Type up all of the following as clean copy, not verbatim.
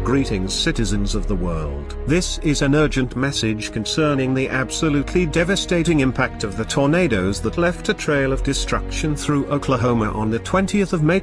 Greetings citizens of the world. This is an urgent message concerning the absolutely devastating impact of the tornadoes that left a trail of destruction through Oklahoma on the 20th of May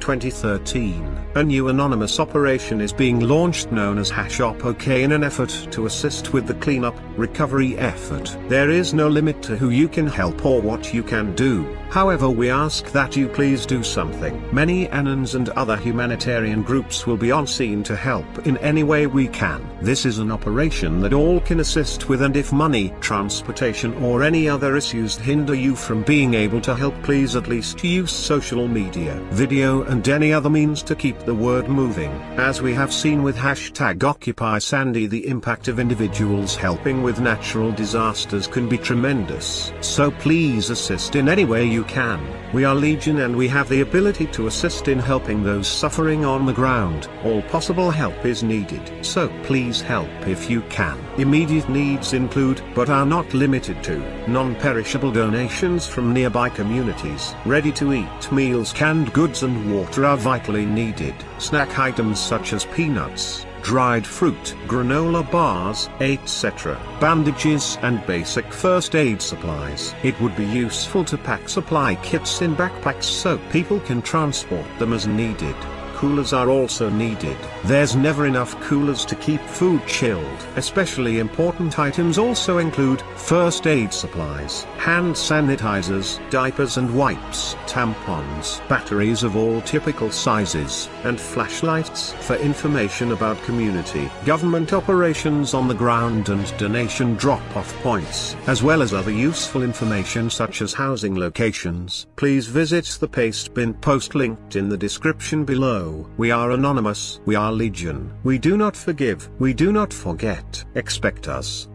2013. A new anonymous operation is being launched known as #OPOK in an effort to assist with the cleanup, recovery effort. There is no limit to who you can help or what you can do. However, we ask that you please do something. Many ANONs and other humanitarian groups will be on scene to help in any way we can. This is an operation that all can assist with, and if money, transportation or any other issues hinder you from being able to help, please at least use social media, video and any other means to keep the word moving. As we have seen with #OccupySandy, the impact of individuals helping with natural disasters can be tremendous. So please assist in any way you can. We are Legion and we have the ability to assist in helping those suffering on the ground. All possible help is needed. So please help if you can. Immediate needs include, but are not limited to, non-perishable donations from nearby communities. Ready-to-eat meals, canned goods and water are vitally needed. Snack items such as peanuts, dried fruit, granola bars, etc., bandages and basic first aid supplies. It would be useful to pack supply kits in backpacks so people can transport them as needed. Coolers are also needed. There's never enough coolers to keep food chilled. Especially important items also include first aid supplies, hand sanitizers, diapers and wipes, tampons, batteries of all typical sizes, and flashlights. For information about community, government operations on the ground and donation drop-off points, as well as other useful information such as housing locations, please visit the Pastebin post linked in the description below. We are anonymous, we are Legion. We do not forgive, we do not forget. Expect us.